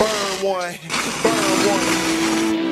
Burn one, burn one.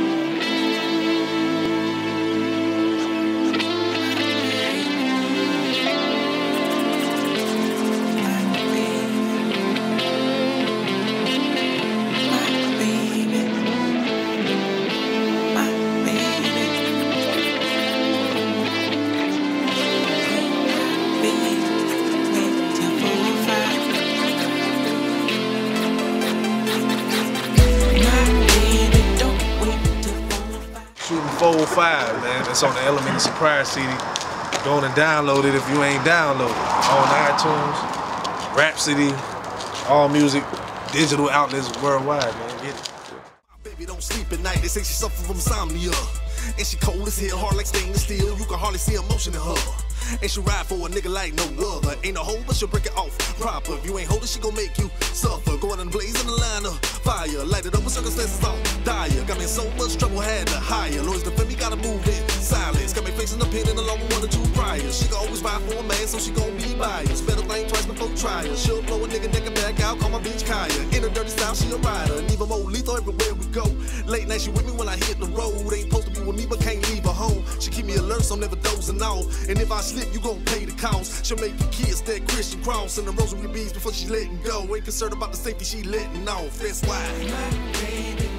Shooting 405, man. That's on the Element of Surprise CD. Go on and download it if you ain't downloaded. On iTunes, Rhapsody, all music, digital outlets worldwide, man. Get it. Baby don't sleep at night, they say she suffer from insomnia. And she cold as hell, hard like stainless steel. You can hardly see emotion in her. And she ride for a nigga like no other. Ain't no hole, but she'll break it off proper. If you ain't holding, she gon' make you suffer. Going and blaze in the line of fire. Light it up with circumstances all dire. Got me in so much trouble, had to hire. Lawyers defend me, gotta move in silence. Got me facing the pen in along with 1 or 2 priors. She gon' always ride for a man, so she gon' be biased. Better think twice before trying. She'll blow a nigga neck and back out, call my bitch Kaya. In a dirty style, she a rider. And even more lethal everywhere we go. Late night, she with me when I hit the road. Ain't supposed to be with me, but can't leave her home. She keep me alert, so I'm never dozing off. And if I slip, you gon' pay the cost. She'll make your kids that Christian cross and the rosary beads before she letting go. Ain't concerned about the safety she letting off. That's why.